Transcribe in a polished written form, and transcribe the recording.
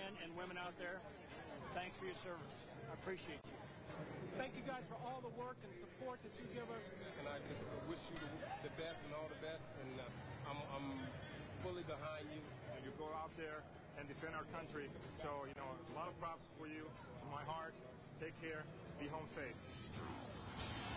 men and women out there, thanks for your service. I appreciate you. Thank you guys for all the work and support that you give us. And I just wish you the best and all the best, and I'm fully behind you. You go out there and defend our country. So, a lot of props for you from my heart. Take care. Be home safe.